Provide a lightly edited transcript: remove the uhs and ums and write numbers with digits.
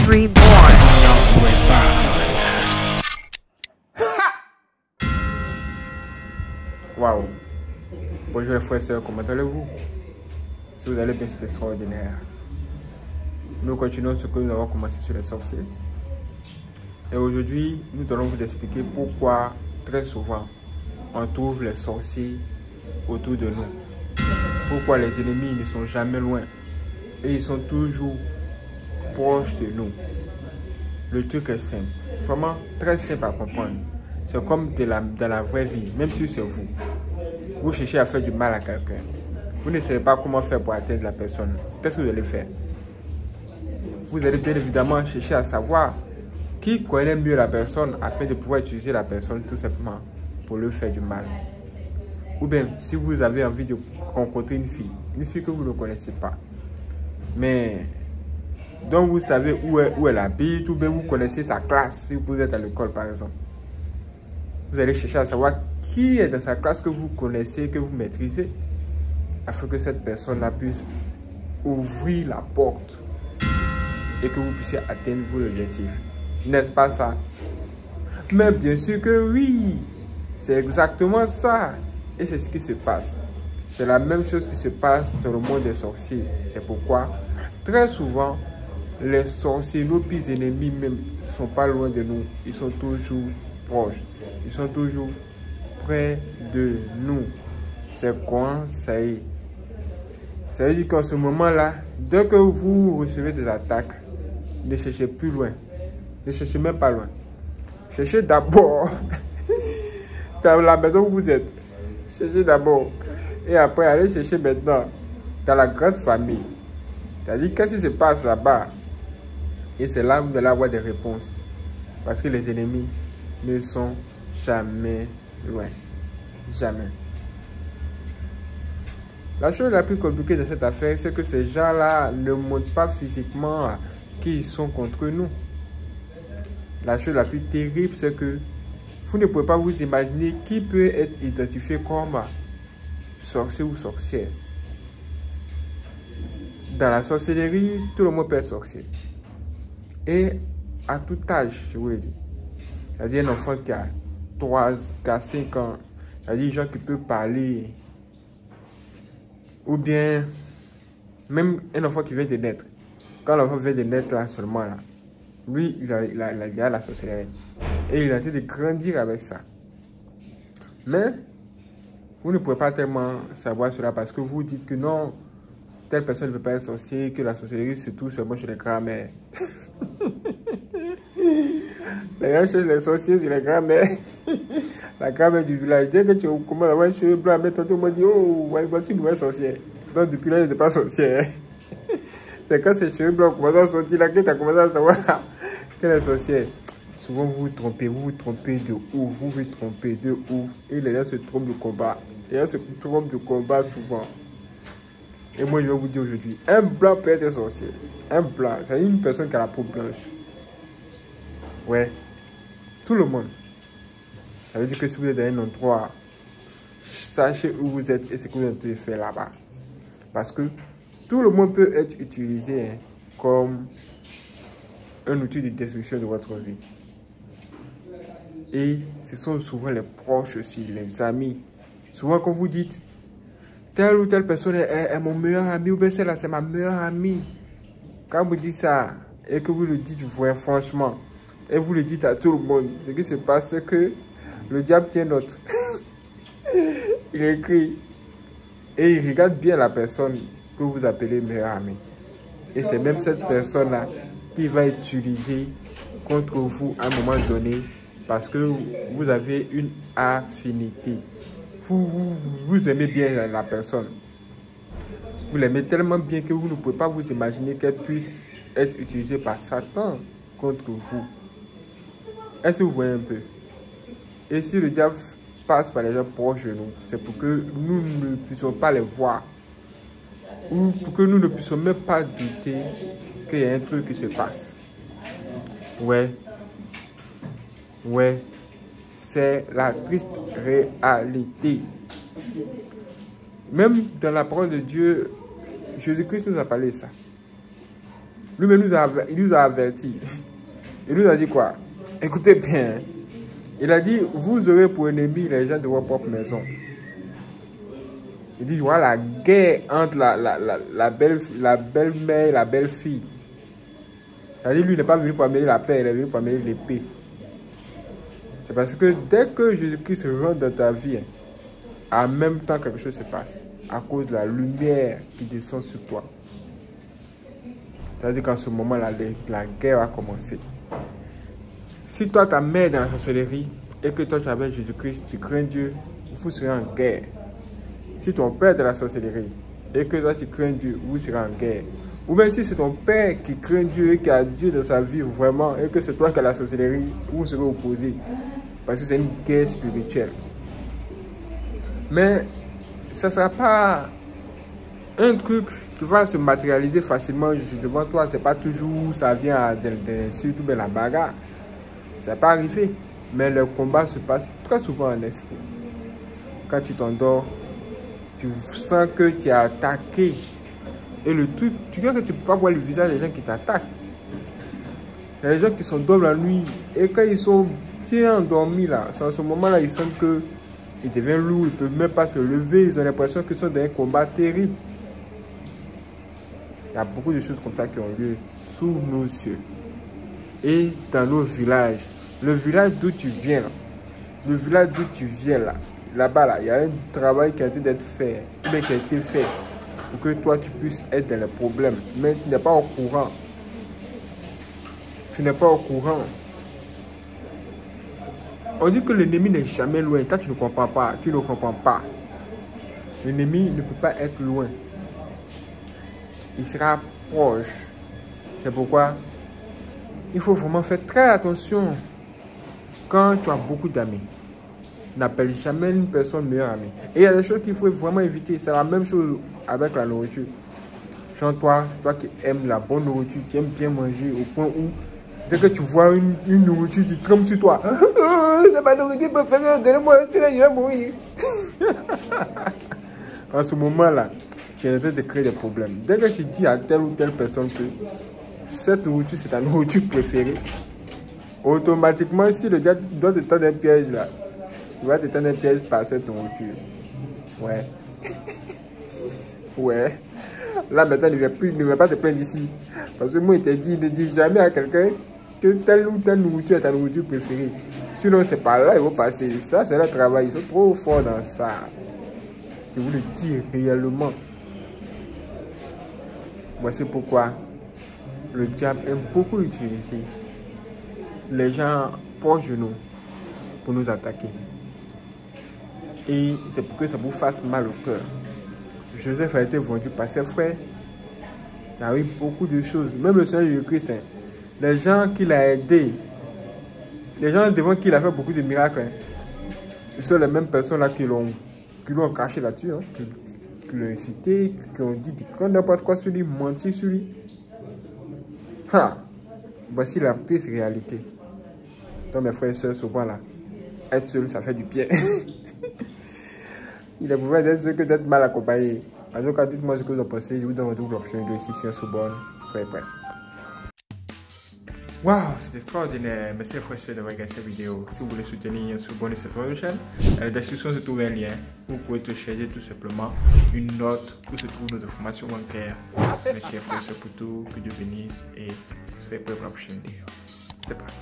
Reborn. Waouh! Bonjour les frères et sœurs, comment allez-vous? Si vous allez bien, c'est extraordinaire. Nous continuons ce que nous avons commencé sur les sorciers. Et aujourd'hui, nous allons vous expliquer pourquoi très souvent on trouve les sorciers autour de nous. Pourquoi les ennemis ne sont jamais loin et ils sont toujours proches de nous. Le truc est simple, vraiment très simple à comprendre. C'est comme dans la vraie vie, même si c'est vous. Vous cherchez à faire du mal à quelqu'un. Vous ne savez pas comment faire pour atteindre la personne. Qu'est-ce que vous allez faire? Vous allez bien évidemment chercher à savoir qui connaît mieux la personne afin de pouvoir utiliser la personne tout simplement pour lui faire du mal. Ou bien, si vous avez envie de rencontrer une fille que vous ne connaissez pas, mais dont vous savez où elle habite, ou bien vous connaissez sa classe, si vous êtes à l'école par exemple. Vous allez chercher à savoir qui est dans sa classe que vous connaissez, que vous maîtrisez, afin que cette personne-là puisse ouvrir la porte et que vous puissiez atteindre vos objectifs. N'est-ce pas ça? Mais bien sûr que oui, c'est exactement ça. Et c'est ce qui se passe. C'est la même chose qui se passe dans le monde des sorciers. C'est pourquoi, très souvent, les sorciers, nos pires ennemis même, ne sont pas loin de nous. Ils sont toujours proches. Ils sont toujours près de nous. C'est quoi? Ça y est. Ça veut dire qu'en ce moment-là, dès que vous recevez des attaques, ne cherchez plus loin. Ne cherchez même pas loin. Cherchez d'abord dans la maison où vous êtes. Cherchez d'abord. Et après, allez chercher maintenant dans la grande famille. C'est-à-dire, qu'est-ce qui se passe là-bas? Et c'est là que vous allez avoir des réponses. Parce que les ennemis ne sont jamais loin. Jamais. La chose la plus compliquée de cette affaire, c'est que ces gens-là ne montrent pas physiquement qu'ils sont contre nous. La chose la plus terrible, c'est que vous ne pouvez pas vous imaginer qui peut être identifié comme sorcier ou sorcière. Dans la sorcellerie, tout le monde peut être sorcier. Et à tout âge, je vous le dis. C'est-à-dire un enfant qui a 3, qui a 5 ans. C'est-à-dire des gens qui peuvent parler. Ou bien, même un enfant qui vient de naître. Quand l'enfant vient de naître là seulement, là, lui, il a la sorcellerie. Et il a essayé de grandir avec ça. Mais, vous ne pouvez pas tellement savoir cela parce que vous dites que non, telle personne ne veut pas être sorcier, que la sorcellerie se trouve seulement chez les grands-mères. Les gens cherchent les sorciers sur les grands-mères. La grand-mère du village, dès que tu commences à avoir un cheveu blanc, mais tantôt on m'a dit, oh, voici une nouvelle sorcière. Donc depuis là, elle n'était pas sorcière. C'est quand ces cheveux blancs commencent à sortir là que tu as commencé à savoir qu'elle est sorcière. Souvent vous vous trompez de ouf, vous vous trompez de ouf. Et les gens se trompent de combat. Les gens se trompent de combat souvent. Et moi je vais vous dire aujourd'hui, un blanc peut être sorcier. Un blanc, c'est une personne qui a la peau blanche. Ouais, tout le monde. Ça veut dire que si vous êtes dans un endroit, sachez où vous êtes et ce que vous avez fait là-bas. Parce que tout le monde peut être utilisé comme un outil de destruction de votre vie. Et ce sont souvent les proches aussi, les amis. Souvent quand vous dites, telle ou telle personne est mon meilleur ami, ou bien celle-là c'est ma meilleure amie. Quand vous dites ça, et que vous le dites franchement, et vous le dites à tout le monde, ce qui se passe c'est que le diable tient note. Il écrit et il regarde bien la personne que vous appelez meilleure amie. Et c'est même cette personne-là qui va utiliser contre vous à un moment donné parce que vous avez une affinité. Vous aimez bien la personne. Vous l'aimez tellement bien que vous ne pouvez pas vous imaginer qu'elle puisse être utilisée par Satan contre vous. Est-ce que vous voyez un peu? Et si le diable passe par les gens proches de nous, c'est pour que nous ne puissions pas les voir. Ou pour que nous ne puissions même pas douter qu'il y a un truc qui se passe. Ouais. Ouais. C'est la triste réalité. Même dans la parole de Dieu, Jésus-Christ nous a parlé de ça. Lui-même il nous a avertis. Il nous a dit quoi? Écoutez bien. Il a dit, vous aurez pour ennemi les gens de votre propre maison. Il dit, voilà la guerre entre la belle-mère et la belle-fille. C'est-à-dire, lui n'est pas venu pour amener la paix, il est venu pour amener l'épée. C'est parce que dès que Jésus-Christ rentre dans ta vie, en même temps quelque chose se passe. À cause de la lumière qui descend sur toi. C'est-à-dire qu'en ce moment, la guerre a commencé. Si toi, ta mère est dans la sorcellerie et que toi, tu avais Jésus-Christ, tu crains Dieu, vous serez en guerre. Si ton père est dans la sorcellerie et que toi, tu crains Dieu, vous serez en guerre. Ou même si c'est ton père qui craint Dieu et qui a Dieu dans sa vie vraiment et que c'est toi qui as la sorcellerie, vous serez opposés. Parce que c'est une guerre spirituelle. Mais ça ne sera pas un truc qui va se matérialiser facilement devant toi. Ce n'est pas toujours ça vient surtout de la bagarre. Ça n'est pas arrivé. Mais le combat se passe très souvent en esprit. Quand tu t'endors, tu sens que tu es attaqué. Et le truc, tu crois que tu ne peux pas voir le visage des gens qui t'attaquent. Il y a des gens qui s'endorment la nuit. Et quand ils sont bien endormis, là, c'est en ce moment-là, ils sentent qu'ils deviennent lourds. Ils ne peuvent même pas se lever. Ils ont l'impression qu'ils sont dans un combat terrible. Il y a beaucoup de choses comme ça qui ont lieu sous nos yeux. Et dans nos villages. Le village d'où tu viens, là. Le village d'où tu viens, là. Là-bas, là, il y a un travail qui a été d'être fait. Mais qui a été fait. Pour que toi, tu puisses être dans les problèmes. Mais tu n'es pas au courant. Tu n'es pas au courant. On dit que l'ennemi n'est jamais loin. Toi, tu ne comprends pas. Tu ne comprends pas. L'ennemi ne peut pas être loin. Il sera proche. C'est pourquoi il faut vraiment faire très attention quand tu as beaucoup d'amis. N'appelle jamais une personne meilleure amie. Et il y a des choses qu'il faut vraiment éviter. C'est la même chose avec la nourriture. Genre toi qui aimes la bonne nourriture, tu aimes bien manger au point où dès que tu vois une nourriture, tu trembles sur toi. C'est ma nourriture préférée, donnez-moi sinon je vais mourir. En ce moment-là, tu es en train de créer des problèmes. Dès que tu dis à telle ou telle personne que cette nourriture, c'est ta nourriture préférée, automatiquement, si le gars doit te tendre un piège là, il va te tendre un piège par cette nourriture. Ouais. Ouais. Là, maintenant, il ne va pas te plaindre ici. Parce que moi, il t'a dit, ne dis jamais à quelqu'un que telle ou telle nourriture est ta nourriture préférée. Sinon, c'est par là, ils vont passer. Ça, c'est leur travail. Ils sont trop forts dans ça. Je vous le dis réellement. Voici pourquoi le diable aime beaucoup utiliser les gens proches de nous pour nous attaquer. Et c'est pour que ça vous fasse mal au cœur. Joseph a été vendu par ses frères. Il y a eu beaucoup de choses. Même le Seigneur Jésus-Christ, hein, les gens qu'il a aidés, les gens devant qui il a fait beaucoup de miracles, hein, ce sont les mêmes personnes là qui l'ont caché là-dessus, hein, qui l'ont incité, qui ont dit n'importe quoi sur lui, menti sur lui. Voici la triste réalité. Donc mes frères et sœurs, souvent là, être seul, ça fait du bien. Il est mauvais d'être seul que d'être mal accompagné. En tout cas, dites-moi ce que vous en pensez. Je vous donne votre option de ici sur Sorbonne. Soyez prêts. Waouh, c'est extraordinaire. Merci les frères et sœurs d'avoir regardé cette vidéo. Si vous voulez soutenir Sorbonne et cette chaîne, dans la description se trouve un lien. Vous pouvez télécharger tout simplement une note où se trouvent nos informations bancaires. Merci les frères et sœurs pour tout. Que Dieu bénisse et soyez prêts pour la prochaine vidéo. C'est parti.